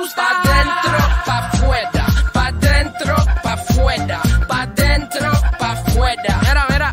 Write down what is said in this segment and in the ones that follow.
gusta. Pa' dentro, pa' afuera, pa' dentro, pa' afuera, pa' dentro, pa' afuera. Mira.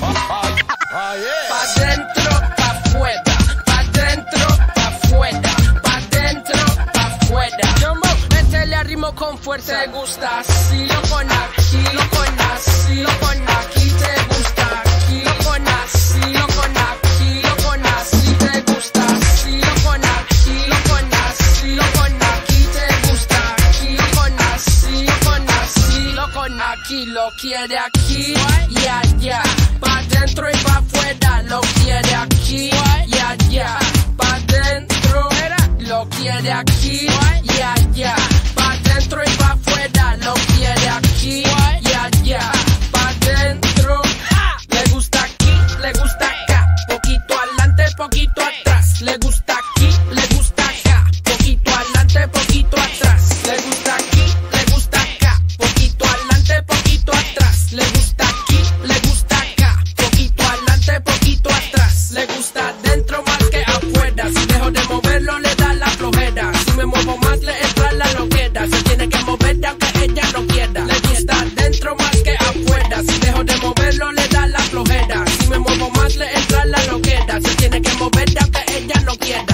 Pa' dentro, pa' afuera, pa' dentro, pa' afuera, pa' dentro, pa' afuera. Métele al ritmo con fuerza. Te gusta así, lo con aquí, lo con así, lo con aquí. Te gusta aquí, lo con así, lo con aquí, lo con así. Te gusta así, lo con aquí, lo con así, lo con aquí. Te gusta aquí, lo con así, lo con así, lo con aquí. Lo quiere aquí y allá, pa' dentro y pa' afuera. Lo quiere aquí y allá, pa' dentro. Lo quiere aquí y allá, pa' dentro y pa' afuera. Lo quiere aquí y allá, pa' dentro. Le gusta aquí, le gusta acá, poquito adelante, poquito atrás. Le gusta aquí, le gusta acá, poquito adelante, poquito atrás. Le gusta aquí, le gusta acá, poquito adelante, poquito atrás. Le gusta aquí, le gusta acá, poquito adelante, poquito atrás. Le gusta dentro más que afuera. Si dejo de moverlo le da la flojera. Si me muevo más le entra la loquera. Se tiene que mover aunque ella no quiera. Le gusta dentro más que afuera. Si dejo de moverlo le da la flojera. Si me muevo más le entra la loquera. Se tiene que mover aunque ella no quiera.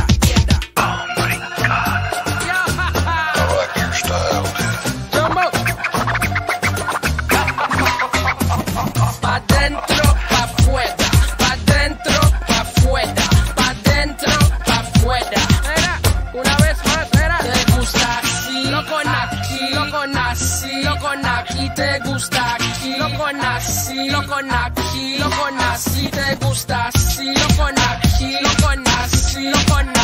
Pa' dentro, pa' afuera, pa' dentro, pa' afuera, pa' dentro, pa' afuera. Una vez más, te gusta así, lo con aquí, lo con así, lo con aquí. Te gusta aquí, lo con así, lo con aquí, lo con así. Te gusta así, lo con aquí, lo con así, lo con